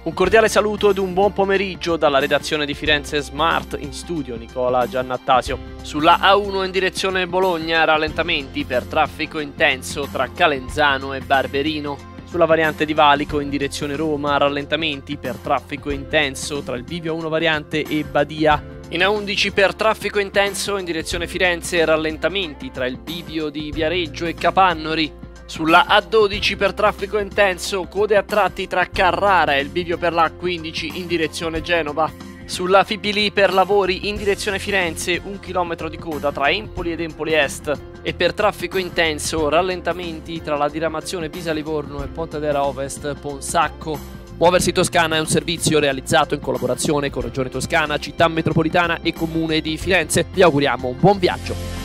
Un cordiale saluto ed un buon pomeriggio dalla redazione di Firenze Smart, in studio Nicola Giannattasio. Sulla A1 in direzione Bologna, rallentamenti per traffico intenso tra Calenzano e Barberino. Sulla variante di Valico in direzione Roma, rallentamenti per traffico intenso tra il bivio A1 variante e Badia. In A11 per traffico intenso in direzione Firenze, rallentamenti tra il bivio di Viareggio e Capannori. Sulla A12 per traffico intenso, code a tratti tra Carrara e il bivio per la A15 in direzione Genova. Sulla Fibili per lavori in direzione Firenze, 1 chilometro di coda tra Empoli ed Empoli Est. E per traffico intenso, rallentamenti tra la diramazione Pisa-Livorno e Pontedera Ovest-Ponsacco. Muoversi Toscana è un servizio realizzato in collaborazione con Regione Toscana, Città Metropolitana e Comune di Firenze. Vi auguriamo un buon viaggio.